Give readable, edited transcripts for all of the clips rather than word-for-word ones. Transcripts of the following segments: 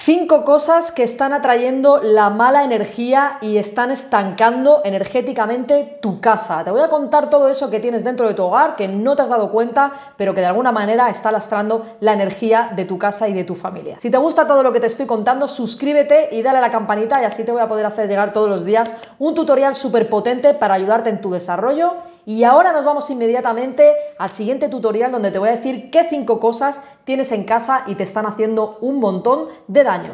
5 cosas que están atrayendo la mala energía y están estancando energéticamente tu casa. Te voy a contar todo eso que tienes dentro de tu hogar, que no te has dado cuenta, pero que de alguna manera está lastrando la energía de tu casa y de tu familia. Si te gusta todo lo que te estoy contando, suscríbete y dale a la campanita y así te voy a poder hacer llegar todos los días un tutorial súper potente para ayudarte en tu desarrollo. Y ahora nos vamos inmediatamente al siguiente tutorial donde te voy a decir qué 5 cosas tienes en casa y te están haciendo un montón de daño.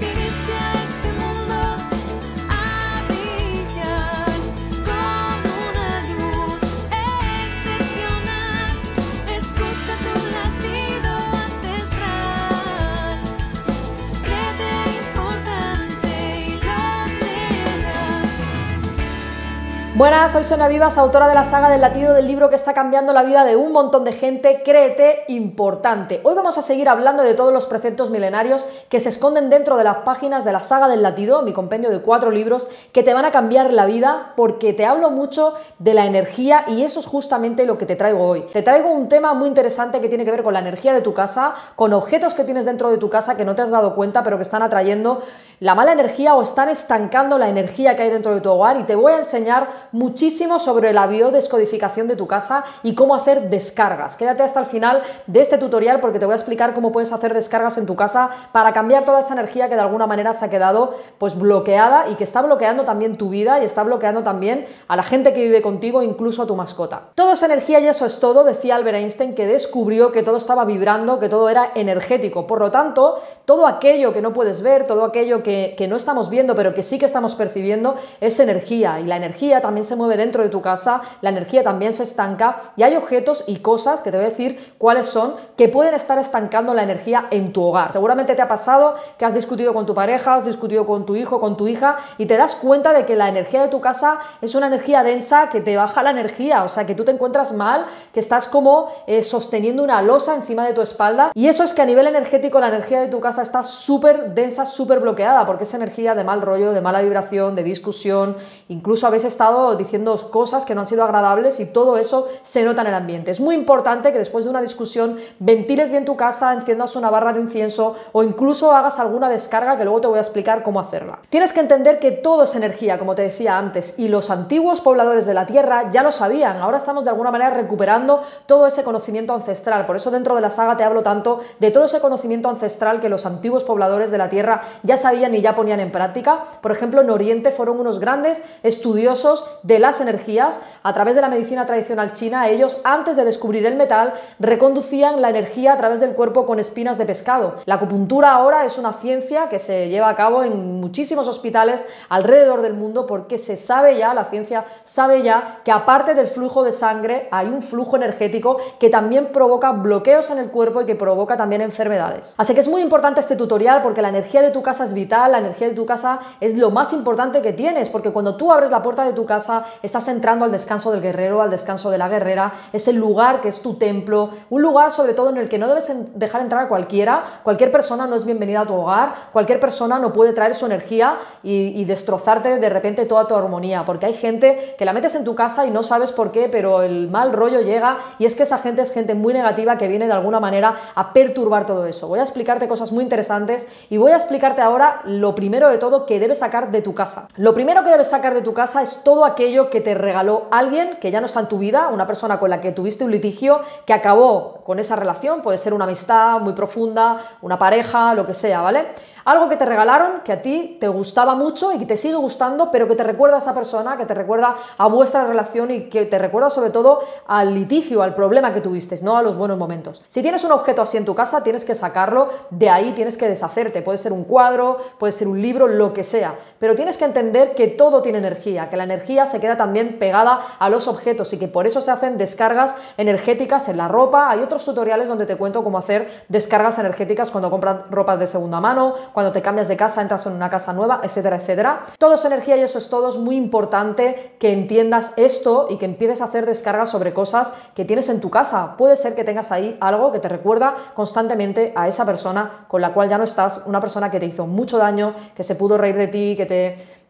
Buenas, soy Sonia Vivas, autora de la saga del latido, del libro que está cambiando la vida de un montón de gente, Créete Importante. Hoy vamos a seguir hablando de todos los preceptos milenarios que se esconden dentro de las páginas de la saga del latido, mi compendio de 4 libros que te van a cambiar la vida, porque te hablo mucho de la energía y eso es justamente lo que te traigo hoy. Te traigo un tema muy interesante que tiene que ver con la energía de tu casa, con objetos que tienes dentro de tu casa que no te has dado cuenta pero que están atrayendo la mala energía o están estancando la energía que hay dentro de tu hogar, y te voy a enseñar muchísimo sobre la biodescodificación de tu casa y cómo hacer descargas. Quédate hasta el final de este tutorial porque te voy a explicar cómo puedes hacer descargas en tu casa para cambiar toda esa energía que de alguna manera se ha quedado pues bloqueada y que está bloqueando también tu vida y está bloqueando también a la gente que vive contigo, incluso a tu mascota. Todo es energía y eso es todo, decía Albert Einstein, que descubrió que todo estaba vibrando, que todo era energético. Por lo tanto, todo aquello que no puedes ver, todo aquello que no estamos viendo pero que sí que estamos percibiendo es energía, y la energía también se mueve dentro de tu casa, la energía también se estanca y hay objetos y cosas que te voy a decir cuáles son que pueden estar estancando la energía en tu hogar. Seguramente te ha pasado que has discutido con tu pareja, has discutido con tu hijo, con tu hija y te das cuenta de que la energía de tu casa es una energía densa que te baja la energía, o sea que tú te encuentras mal, que estás como sosteniendo una losa encima de tu espalda, y eso es que a nivel energético la energía de tu casa está súper densa, súper bloqueada, porque es energía de mal rollo, de mala vibración, de discusión, incluso habéis estado diciendo cosas que no han sido agradables y todo eso se nota en el ambiente. Es muy importante que después de una discusión ventiles bien tu casa, enciendas una barra de incienso o incluso hagas alguna descarga que luego te voy a explicar cómo hacerla. Tienes que entender que todo es energía, como te decía antes, y los antiguos pobladores de la tierra ya lo sabían. Ahora estamos de alguna manera recuperando todo ese conocimiento ancestral. Por eso dentro de la saga te hablo tanto de todo ese conocimiento ancestral que los antiguos pobladores de la tierra ya sabían y ya ponían en práctica. Por ejemplo, en Oriente fueron unos grandes estudiosos de las energías. A través de la medicina tradicional china, ellos, antes de descubrir el metal, reconducían la energía a través del cuerpo con espinas de pescado. La acupuntura ahora es una ciencia que se lleva a cabo en muchísimos hospitales alrededor del mundo, porque se sabe ya, la ciencia sabe ya, que aparte del flujo de sangre hay un flujo energético que también provoca bloqueos en el cuerpo y que provoca también enfermedades. Así que es muy importante este tutorial porque la energía de tu casa es vital, la energía de tu casa es lo más importante que tienes, porque cuando tú abres la puerta de tu casa estás entrando al descanso del guerrero, al descanso de la guerrera, es el lugar que es tu templo, un lugar sobre todo en el que no debes dejar entrar a cualquiera. Cualquier persona no es bienvenida a tu hogar, cualquier persona no puede traer su energía y destrozarte de repente toda tu armonía, porque hay gente que la metes en tu casa y no sabes por qué, pero el mal rollo llega, y es que esa gente es gente muy negativa que viene de alguna manera a perturbar todo eso. Voy a explicarte cosas muy interesantes y voy a explicarte ahora lo primero de todo que debes sacar de tu casa. Lo primero que debes sacar de tu casa es todo aquello que te regaló alguien que ya no está en tu vida, una persona con la que tuviste un litigio, que acabó con esa relación, puede ser una amistad muy profunda, una pareja, lo que sea, ¿vale? Algo que te regalaron, que a ti te gustaba mucho y que te sigue gustando, pero que te recuerda a esa persona, que te recuerda a vuestra relación y que te recuerda sobre todo al litigio, al problema que tuvisteis, no a los buenos momentos. Si tienes un objeto así en tu casa, tienes que sacarlo de ahí, tienes que deshacerte. Puede ser un cuadro, puede ser un libro, lo que sea, pero tienes que entender que todo tiene energía, que la energía se queda también pegada a los objetos y que por eso se hacen descargas energéticas en la ropa. Hay otros tutoriales donde te cuento cómo hacer descargas energéticas cuando compras ropas de segunda mano, cuando te cambias de casa, entras en una casa nueva, etcétera, etcétera. Todo es energía y eso es todo. Es muy importante que entiendas esto y que empieces a hacer descargas sobre cosas que tienes en tu casa. Puede ser que tengas ahí algo que te recuerda constantemente a esa persona con la cual ya no estás, una persona que te hizo mucho daño, que se pudo reír de ti, que te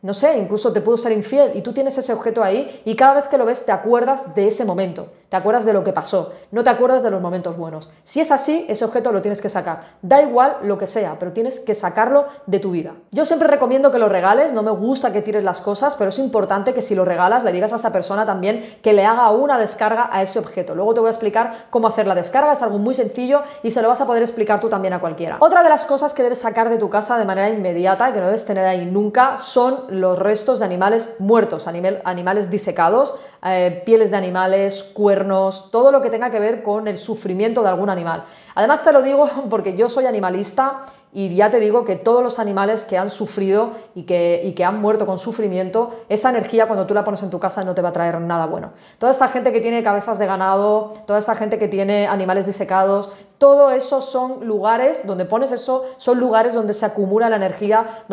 no sé, incluso te puedo ser infiel y tú tienes ese objeto ahí y cada vez que lo ves te acuerdas de ese momento, te acuerdas de lo que pasó, no te acuerdas de los momentos buenos. Si es así, ese objeto lo tienes que sacar. Da igual lo que sea, pero tienes que sacarlo de tu vida. Yo siempre recomiendo que lo regales, no me gusta que tires las cosas, pero es importante que si lo regalas le digas a esa persona también que le haga una descarga a ese objeto. Luego te voy a explicar cómo hacer la descarga, es algo muy sencillo y se lo vas a poder explicar tú también a cualquiera. Otra de las cosas que debes sacar de tu casa de manera inmediata y que no debes tener ahí nunca son los restos de animales muertos, animales disecados, pieles de animales, cuernos, todo lo que tenga que ver con el sufrimiento de algún animal. Además te lo digo porque yo soy animalista y ya te digo que todos los animales que han sufrido y que han muerto con sufrimiento, esa energía cuando tú la pones en tu casa no te va a traer nada bueno. Toda esta gente que tiene cabezas de ganado, toda esta gente que tiene animales disecados, todo eso son lugares donde pones eso, son lugares donde se acumula la energía,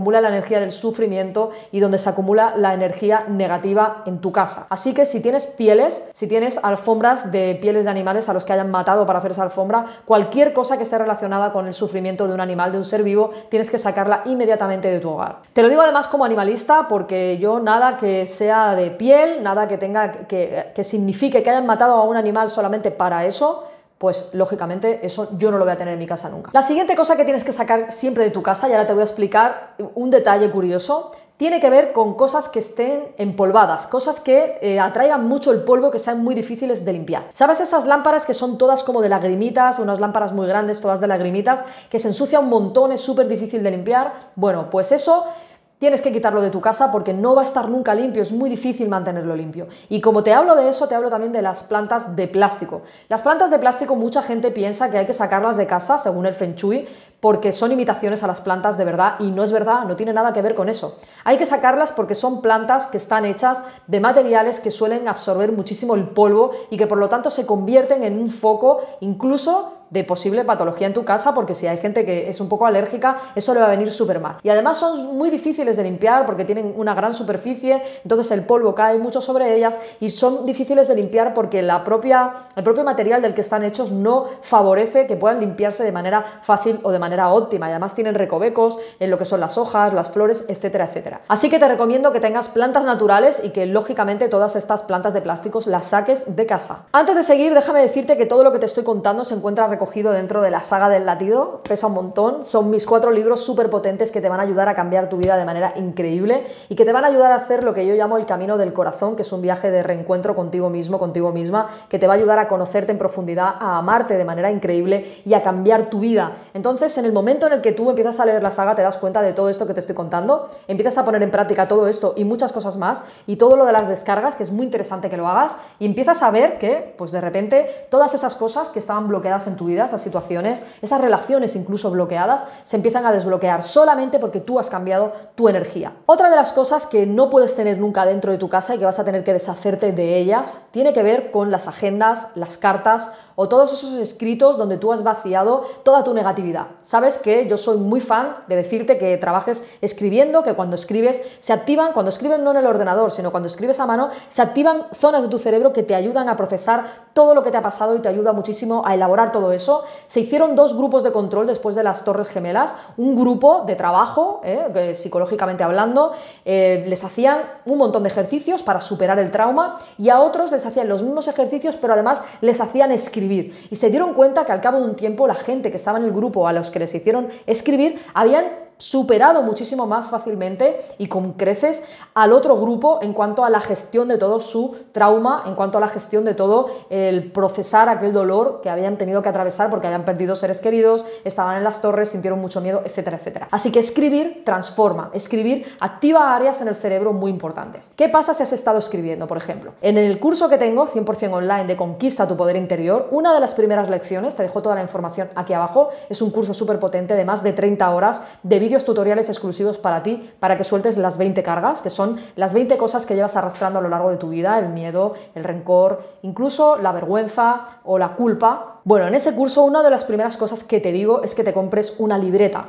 del sufrimiento y donde se acumula la energía negativa en tu casa. Así que si tienes pieles, si tienes alfombras de pieles de animales a los que hayan matado para hacer esa alfombra, cualquier cosa que esté relacionada con el sufrimiento de un animal, de un ser vivo, tienes que sacarla inmediatamente de tu hogar. Te lo digo además como animalista porque yo nada que sea de piel, nada que tenga que signifique que hayan matado a un animal solamente para eso, pues lógicamente eso yo no lo voy a tener en mi casa nunca. La siguiente cosa que tienes que sacar siempre de tu casa, y ahora te voy a explicar un detalle curioso, tiene que ver con cosas que estén empolvadas, cosas que atraigan mucho el polvo, que sean muy difíciles de limpiar. ¿Sabes esas lámparas que son todas como de lagrimitas, unas lámparas muy grandes, todas de lagrimitas, que se ensucia un montón, es súper difícil de limpiar? Bueno, pues eso tienes que quitarlo de tu casa porque no va a estar nunca limpio, es muy difícil mantenerlo limpio. Y como te hablo de eso, te hablo también de las plantas de plástico. Las plantas de plástico mucha gente piensa que hay que sacarlas de casa, según el Feng Shui, porque son imitaciones a las plantas de verdad y no es verdad, no tiene nada que ver con eso. Hay que sacarlas porque son plantas que están hechas de materiales que suelen absorber muchísimo el polvo y que por lo tanto se convierten en un foco incluso de posible patología en tu casa, porque si hay gente que es un poco alérgica, eso le va a venir súper mal. Y además son muy difíciles de limpiar porque tienen una gran superficie, entonces el polvo cae mucho sobre ellas y son difíciles de limpiar porque el propio material del que están hechos no favorece que puedan limpiarse de manera fácil o de manera óptima. Y además tienen recovecos en lo que son las hojas, las flores, etcétera, etcétera. Así que te recomiendo que tengas plantas naturales y que lógicamente todas estas plantas de plásticos las saques de casa. Antes de seguir, déjame decirte que todo lo que te estoy contando se encuentra recogido dentro de la saga del latido, pesa un montón, son mis 4 libros súper potentes que te van a ayudar a cambiar tu vida de manera increíble y que te van a ayudar a hacer lo que yo llamo el camino del corazón, que es un viaje de reencuentro contigo mismo, contigo misma, que te va a ayudar a conocerte en profundidad, a amarte de manera increíble y a cambiar tu vida. Entonces, en el momento en el que tú empiezas a leer la saga, te das cuenta de todo esto que te estoy contando, empiezas a poner en práctica todo esto y muchas cosas más, y todo lo de las descargas, que es muy interesante que lo hagas, y empiezas a ver que, pues de repente, todas esas cosas que estaban bloqueadas en tu vida, esas situaciones, esas relaciones incluso bloqueadas, se empiezan a desbloquear solamente porque tú has cambiado tu energía. Otra de las cosas que no puedes tener nunca dentro de tu casa y que vas a tener que deshacerte de ellas, tiene que ver con las agendas, las cartas o todos esos escritos donde tú has vaciado toda tu negatividad. Sabes que yo soy muy fan de decirte que trabajes escribiendo, que cuando escribes se activan, cuando escribes no en el ordenador, sino cuando escribes a mano, se activan zonas de tu cerebro que te ayudan a procesar todo lo que te ha pasado y te ayuda muchísimo a elaborar todo eso. Se hicieron 2 grupos de control después de las Torres Gemelas, un grupo de trabajo, psicológicamente hablando, les hacían un montón de ejercicios para superar el trauma y a otros les hacían los mismos ejercicios, pero además les hacían escribir. Y se dieron cuenta que al cabo de un tiempo la gente que estaba en el grupo a los que les hicieron escribir habían superado muchísimo más fácilmente y con creces al otro grupo en cuanto a la gestión de todo su trauma, en cuanto a la gestión de todo el procesar aquel dolor que habían tenido que atravesar porque habían perdido seres queridos, estaban en las torres, sintieron mucho miedo, etcétera, etcétera. Así que escribir transforma, escribir activa áreas en el cerebro muy importantes. ¿Qué pasa si has estado escribiendo, por ejemplo? En el curso que tengo, 100% online, de Conquista tu Poder Interior, una de las primeras lecciones, te dejo toda la información aquí abajo, es un curso súper potente de más de 30 horas de vídeos tutoriales exclusivos para ti, para que sueltes las 20 cargas, que son las 20 cosas que llevas arrastrando a lo largo de tu vida, el miedo, el rencor, incluso la vergüenza o la culpa, Bueno, en ese curso una de las primeras cosas que te digo es que te compres una libreta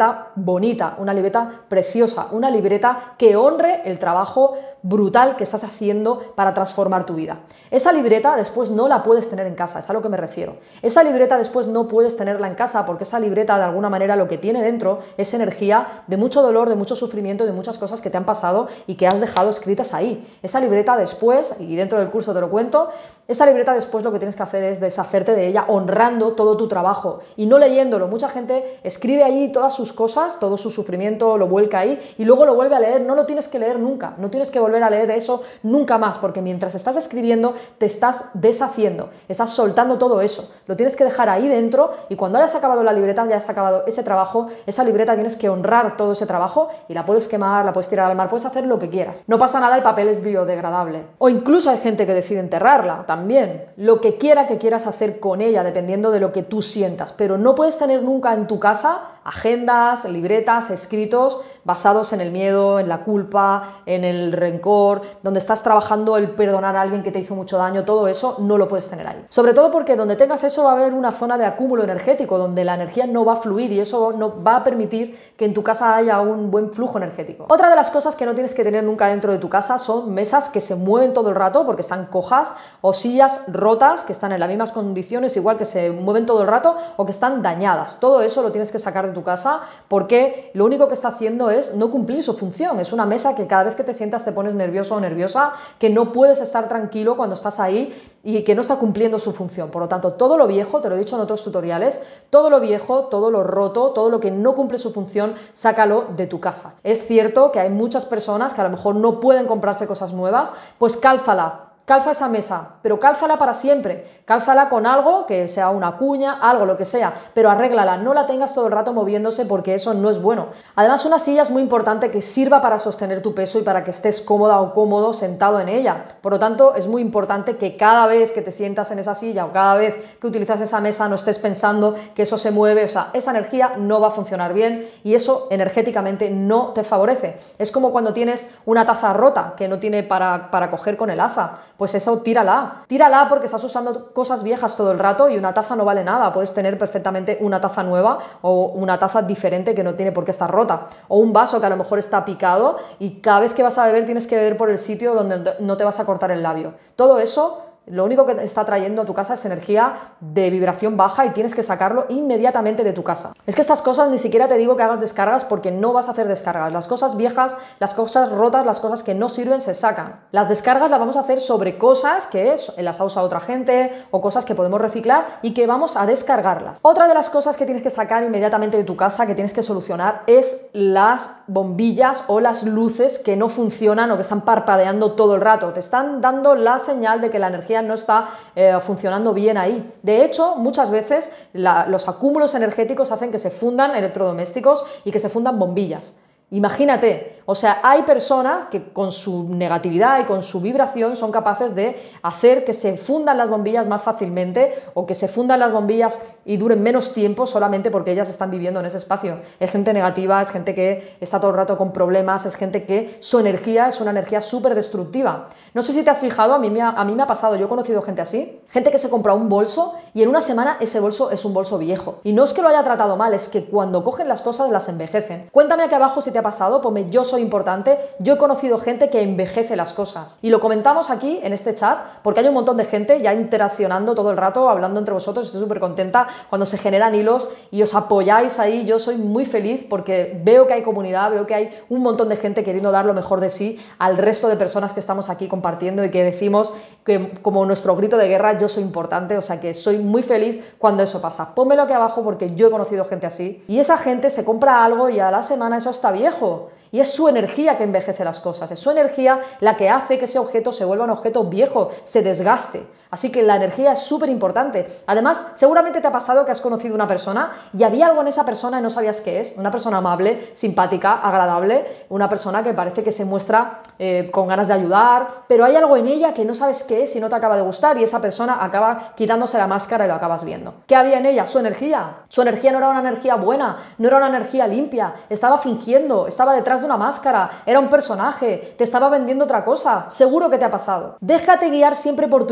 bonita, una libreta preciosa, una libreta que honre el trabajo brutal que estás haciendo para transformar tu vida. Esa libreta después no la puedes tener en casa, es a lo que me refiero. Esa libreta después no puedes tenerla en casa porque esa libreta de alguna manera lo que tiene dentro es energía de mucho dolor, de mucho sufrimiento, de muchas cosas que te han pasado y que has dejado escritas ahí. Esa libreta después, y dentro del curso te lo cuento, esa libreta después lo que tienes que hacer es deshacerte de ella honrando todo tu trabajo y no leyéndolo. Mucha gente escribe ahí todas sus cosas, todo su sufrimiento lo vuelca ahí y luego lo vuelve a leer. No lo tienes que leer nunca, no tienes que volver a leer eso nunca más, porque mientras estás escribiendo te estás deshaciendo, estás soltando todo eso. Lo tienes que dejar ahí dentro y cuando hayas acabado la libreta, ya has acabado ese trabajo, esa libreta tienes que honrar todo ese trabajo y la puedes quemar, la puedes tirar al mar, puedes hacer lo que quieras. No pasa nada, el papel es biodegradable. O incluso hay gente que decide enterrarla también. Lo que quiera que quieras hacer con ella, dependiendo de lo que tú sientas, pero no puedes tener nunca en tu casa agendas, libretas, escritos basados en el miedo, en la culpa, en el rencor, donde estás trabajando el perdonar a alguien que te hizo mucho daño. Todo eso no lo puedes tener ahí. Sobre todo porque donde tengas eso va a haber una zona de acúmulo energético, donde la energía no va a fluir y eso no va a permitir que en tu casa haya un buen flujo energético. Otra de las cosas que no tienes que tener nunca dentro de tu casa son mesas que se mueven todo el rato porque están cojas, o sillas rotas que están en las mismas condiciones, igual que se mueven todo el rato, o que están dañadas. Todo eso lo tienes que sacar de tu casa porque lo único que está haciendo es no cumplir su función. Es una mesa que cada vez que te sientas te pones nervioso o nerviosa, que no puedes estar tranquilo cuando estás ahí y que no está cumpliendo su función. Por lo tanto, todo lo viejo, te lo he dicho en otros tutoriales, todo lo viejo, todo lo roto, todo lo que no cumple su función, sácalo de tu casa. Es cierto que hay muchas personas que a lo mejor no pueden comprarse cosas nuevas, pues cálzala. Calza esa mesa, pero cálzala para siempre, cálzala con algo, que sea una cuña, algo, lo que sea, pero arréglala, no la tengas todo el rato moviéndose porque eso no es bueno. Además, una silla es muy importante que sirva para sostener tu peso y para que estés cómoda o cómodo sentado en ella. Por lo tanto, es muy importante que cada vez que te sientas en esa silla o cada vez que utilizas esa mesa no estés pensando que eso se mueve, o sea, esa energía no va a funcionar bien y eso energéticamente no te favorece. Es como cuando tienes una taza rota que no tiene para coger con el asa. Pues eso, tírala porque estás usando cosas viejas todo el rato y una taza no vale nada. Puedes tener perfectamente una taza nueva o una taza diferente que no tiene por qué estar rota, o un vaso que a lo mejor está picado y cada vez que vas a beber tienes que beber por el sitio donde no te vas a cortar el labio. Todo eso lo único que está trayendo a tu casa es energía de vibración baja y tienes que sacarlo inmediatamente de tu casa. Es que estas cosas ni siquiera te digo que hagas descargas porque no vas a hacer descargas. Las cosas viejas, las cosas rotas, las cosas que no sirven se sacan. Las descargas las vamos a hacer sobre cosas que las ha usado otra gente o cosas que podemos reciclar y que vamos a descargarlas. Otra de las cosas que tienes que sacar inmediatamente de tu casa, que tienes que solucionar, es las bombillas o las luces que no funcionan o que están parpadeando todo el rato. Te están dando la señal de que la energía no está funcionando bien ahí. De hecho, muchas veces los acúmulos energéticos hacen que se fundan electrodomésticos y que se fundan bombillas. Imagínate, o sea, hay personas que con su negatividad y con su vibración son capaces de hacer que se fundan las bombillas más fácilmente o que se fundan las bombillas y duren menos tiempo solamente porque ellas están viviendo en ese espacio. Es gente negativa, es gente que está todo el rato con problemas, es gente que su energía es una energía súper destructiva. No sé si te has fijado, a mí me ha pasado, yo he conocido gente así, gente que se compra un bolso y en una semana ese bolso es un bolso viejo. Y no es que lo haya tratado mal, es que cuando cogen las cosas las envejecen. Cuéntame aquí abajo si te ha pasado, ponme yo soy importante. Yo he conocido gente que envejece las cosas y lo comentamos aquí en este chat porque hay un montón de gente ya interaccionando todo el rato, hablando entre vosotros. Estoy súper contenta cuando se generan hilos y os apoyáis ahí. Yo soy muy feliz porque veo que hay comunidad, veo que hay un montón de gente queriendo dar lo mejor de sí al resto de personas que estamos aquí compartiendo y que decimos que como nuestro grito de guerra, yo soy importante. O sea que soy muy feliz cuando eso pasa. Pónmelo aquí abajo porque yo he conocido gente así y esa gente se compra algo y a la semana eso está viejo. Y es su energía que envejece las cosas, es su energía la que hace que ese objeto se vuelva un objeto viejo, se desgaste. Así que la energía es súper importante. Además, seguramente te ha pasado que has conocido una persona y había algo en esa persona y no sabías qué es. Una persona amable, simpática, agradable, una persona que parece que se muestra con ganas de ayudar, pero hay algo en ella que no sabes qué es y no te acaba de gustar y esa persona acaba quitándose la máscara y lo acabas viendo. ¿Qué había en ella? Su energía. Su energía no era una energía buena, no era una energía limpia, estaba fingiendo, estaba detrás de una máscara, era un personaje, te estaba vendiendo otra cosa. Seguro que te ha pasado. Déjate guiar siempre por tu instinto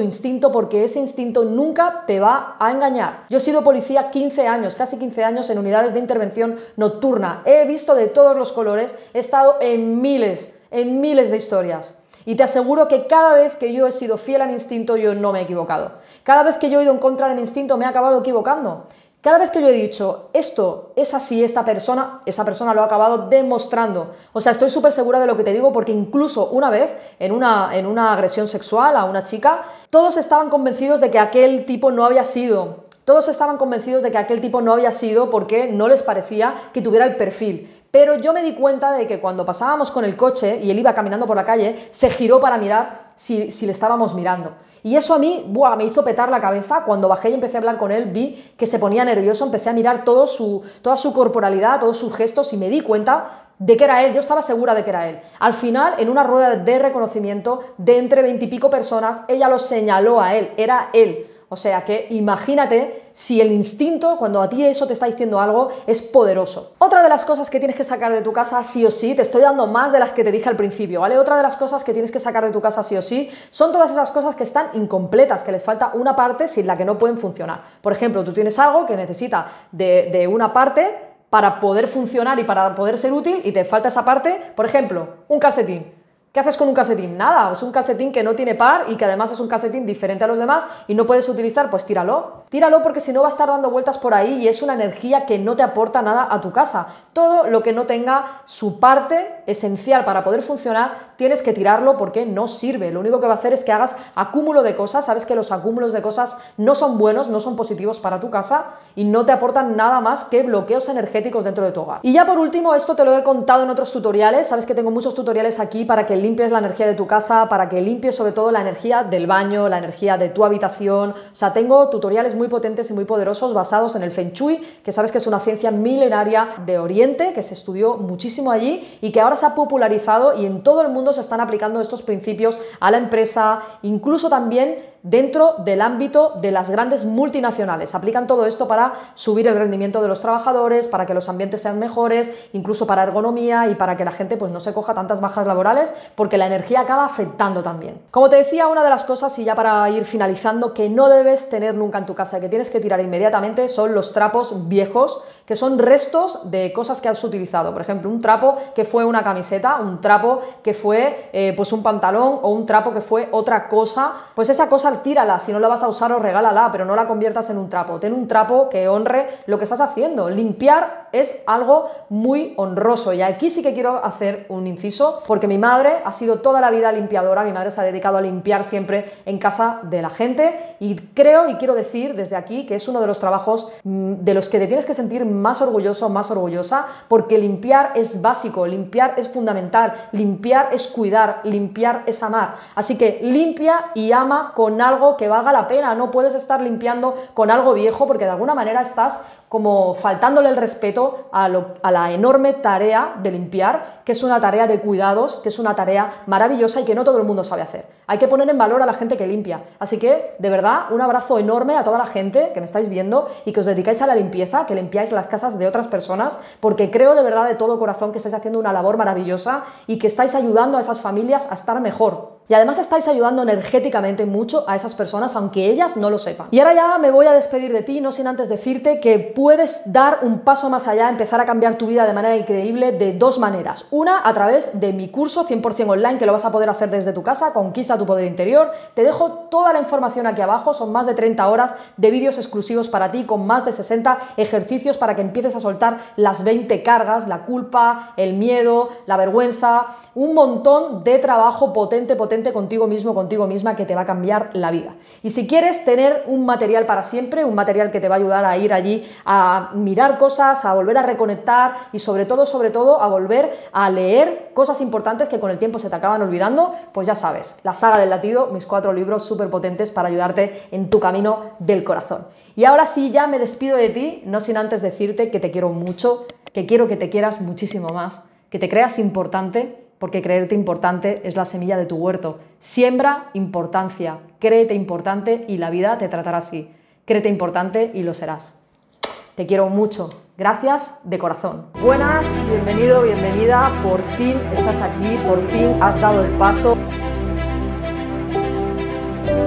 instinto, porque ese instinto nunca te va a engañar. Yo he sido policía 15 años, casi 15 años en unidades de intervención nocturna. He visto de todos los colores, he estado en miles de historias. Y te aseguro que cada vez que yo he sido fiel a mi instinto, yo no me he equivocado. Cada vez que yo he ido en contra de mi instinto, me he acabado equivocando. Cada vez que yo he dicho, esto es así, esa persona lo ha acabado demostrando. O sea, estoy súper segura de lo que te digo, porque incluso una vez, en una agresión sexual a una chica, todos estaban convencidos de que aquel tipo no había sido. Todos estaban convencidos de que aquel tipo no había sido porque no les parecía que tuviera el perfil. Pero yo me di cuenta de que cuando pasábamos con el coche y él iba caminando por la calle, se giró para mirar si le estábamos mirando. Y eso a mí, me hizo petar la cabeza. Cuando bajé y empecé a hablar con él, vi que se ponía nervioso, empecé a mirar toda su corporalidad, todos sus gestos, y me di cuenta de que era él. Yo estaba segura de que era él. Al final, en una rueda de reconocimiento de entre 20 y pico personas, ella lo señaló a él, era él. O sea que imagínate si el instinto, cuando a ti eso te está diciendo algo, es poderoso. Otra de las cosas que tienes que sacar de tu casa sí o sí, te estoy dando más de las que te dije al principio, ¿vale? Otra de las cosas que tienes que sacar de tu casa sí o sí son todas esas cosas que están incompletas, que les falta una parte sin la que no pueden funcionar. Por ejemplo, tú tienes algo que necesita de una parte para poder funcionar y para poder ser útil, y te falta esa parte. Por ejemplo, un calcetín. ¿Qué haces con un calcetín? Nada, es un calcetín que no tiene par y que además es un calcetín diferente a los demás y no puedes utilizar, pues tíralo. Tíralo, porque si no va a estar dando vueltas por ahí y es una energía que no te aporta nada a tu casa. Todo lo que no tenga su parte esencial para poder funcionar, tienes que tirarlo porque no sirve. Lo único que va a hacer es que hagas acúmulo de cosas. Sabes que los acúmulos de cosas no son buenos, no son positivos para tu casa y no te aportan nada más que bloqueos energéticos dentro de tu hogar. Y ya por último, esto te lo he contado en otros tutoriales. Sabes que tengo muchos tutoriales aquí para que limpies la energía de tu casa, para que limpies sobre todo la energía del baño, la energía de tu habitación. O sea, tengo tutoriales muy potentes y muy poderosos basados en el Feng Shui, que sabes que es una ciencia milenaria de Oriente, que se estudió muchísimo allí y que ahora se ha popularizado, y en todo el mundo se están aplicando estos principios a la empresa, incluso también dentro del ámbito de las grandes multinacionales. Aplican todo esto para subir el rendimiento de los trabajadores, para que los ambientes sean mejores, incluso para ergonomía y para que la gente pues no se coja tantas bajas laborales, porque la energía acaba afectando también. Como te decía, una de las cosas, y ya para ir finalizando, que no debes tener nunca en tu casa, que tienes que tirar inmediatamente, son los trapos viejos, que son restos de cosas que has utilizado. Por ejemplo, un trapo que fue una camiseta, un trapo que fue pues un pantalón, o un trapo que fue otra cosa. Pues esa cosa tírala, si no la vas a usar o regálala, pero no la conviertas en un trapo. Ten un trapo que honre lo que estás haciendo. Limpiar es algo muy honroso, y aquí sí que quiero hacer un inciso, porque mi madre ha sido toda la vida limpiadora. Mi madre se ha dedicado a limpiar siempre en casa de la gente, y creo y quiero decir desde aquí que es uno de los trabajos de los que te tienes que sentir más orgulloso, más orgullosa, porque limpiar es básico, limpiar es fundamental, limpiar es cuidar, limpiar es amar. Así que limpia y ama con algo que valga la pena. No puedes estar limpiando con algo viejo, porque de alguna manera estás como faltándole el respeto a la enorme tarea de limpiar, que es una tarea de cuidados, que es una tarea maravillosa y que no todo el mundo sabe hacer. Hay que poner en valor a la gente que limpia. Así que, de verdad, un abrazo enorme a toda la gente que me estáis viendo y que os dedicáis a la limpieza, que limpiáis las casas de otras personas, porque creo de verdad, de todo corazón, que estáis haciendo una labor maravillosa y que estáis ayudando a esas familias a estar mejor. Y además estáis ayudando energéticamente mucho a esas personas, aunque ellas no lo sepan. Y ahora ya me voy a despedir de ti, no sin antes decirte que puedes dar un paso más allá, empezar a cambiar tu vida de manera increíble de dos maneras. Una, a través de mi curso 100% online, que lo vas a poder hacer desde tu casa, Conquista tu poder interior. Te dejo toda la información aquí abajo, son más de 30 horas de vídeos exclusivos para ti, con más de 60 ejercicios para que empieces a soltar las 20 cargas, la culpa, el miedo, la vergüenza, un montón de trabajo potente contigo mismo, contigo misma, que te va a cambiar la vida. Y si quieres tener un material para siempre, un material que te va a ayudar a ir allí a mirar cosas, a volver a reconectar y sobre todo a volver a leer cosas importantes que con el tiempo se te acaban olvidando, pues ya sabes, La Saga del Latido, mis 4 libros súper potentes para ayudarte en tu camino del corazón. Y ahora sí, ya me despido de ti, no sin antes decirte que te quiero mucho, que quiero que te quieras muchísimo más, que te creas importante, porque creerte importante es la semilla de tu huerto. Siembra importancia, créete importante y la vida te tratará así. Créete importante y lo serás. Te quiero mucho. Gracias de corazón. Buenas, bienvenido, bienvenida. Por fin estás aquí, por fin has dado el paso.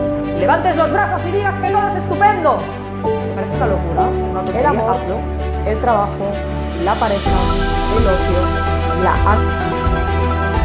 levantes los brazos y digas que todo es estupendo. Me parece una locura. El amor, el trabajo, la pareja, el ocio, la actitud.